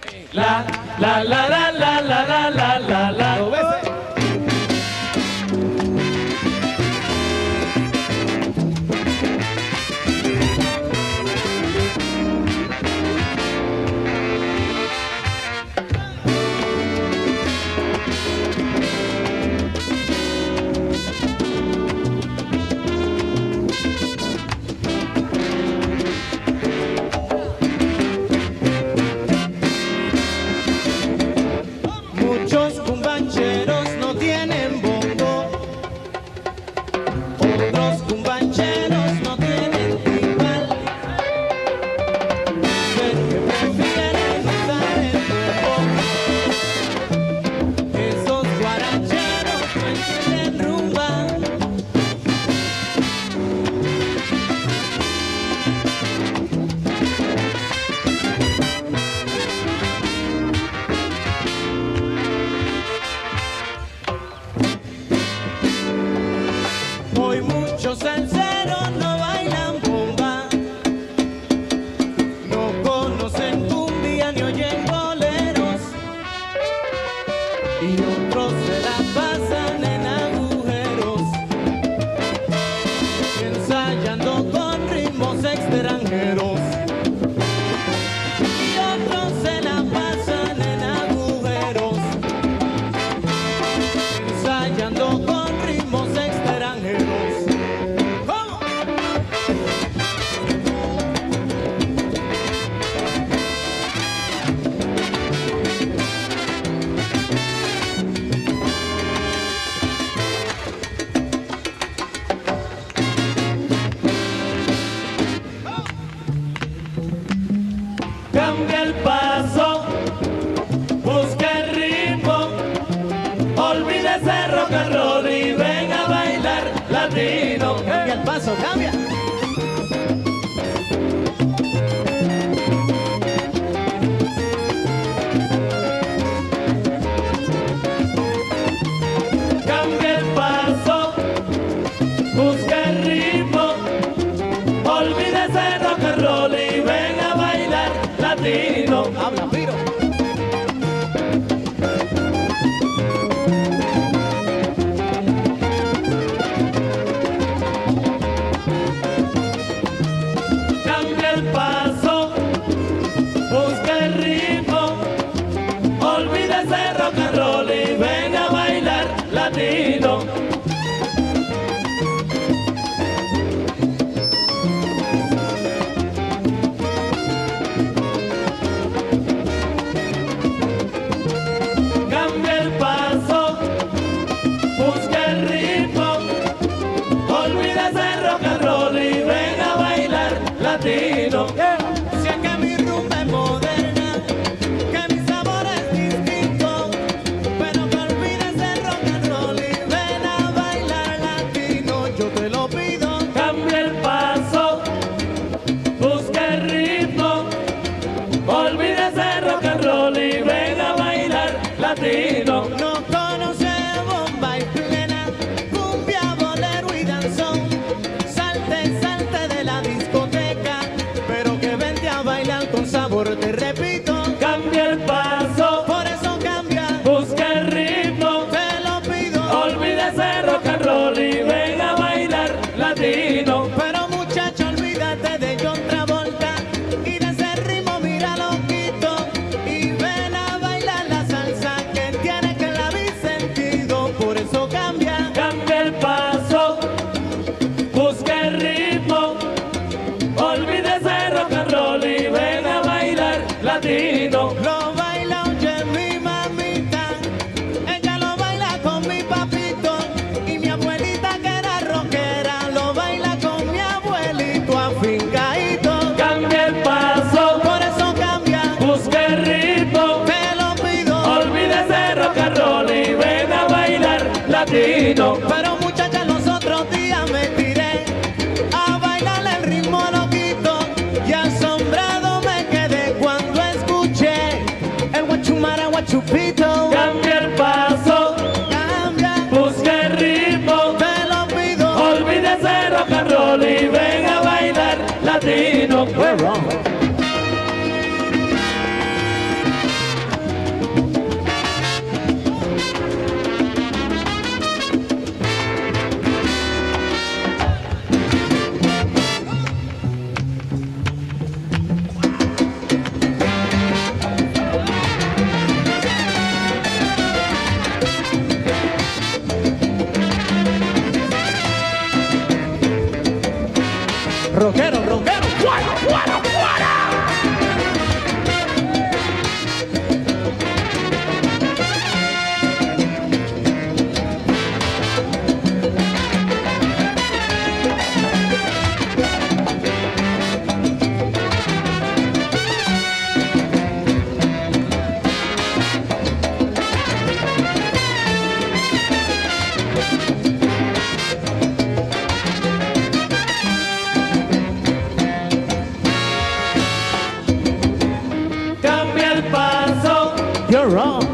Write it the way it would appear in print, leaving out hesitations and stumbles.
La, la, la, la, la, la, la, la, la, la. ¿Lo ves? Muchos cumbancheros no tienen bongo, otros cumbancheros no tienen timbal, pero que prefieren usar el bombo. Esos guaracheros no entienden rumba. Hoy muchos salseros no bailan bomba, no conocen cumbia ni oyen boleros, y otros se la pasan en agujeros, ensayando con ritmos extranjeros. Y otros se la pasan en agujeros, ensayando con ritmos extranjeros. ¿Cómo? Cambia el paso, busca el ritmo, olvídese rock and roll y ven a bailar latino. Cambia el paso, cambia. Cambia el paso, busca el ritmo, olvídese rock and roll y ven a bailar latino. Habla, Piro. Rockero, rockero. ¡Fuera, fuera, fuera! Cambia el paso. You're wrong.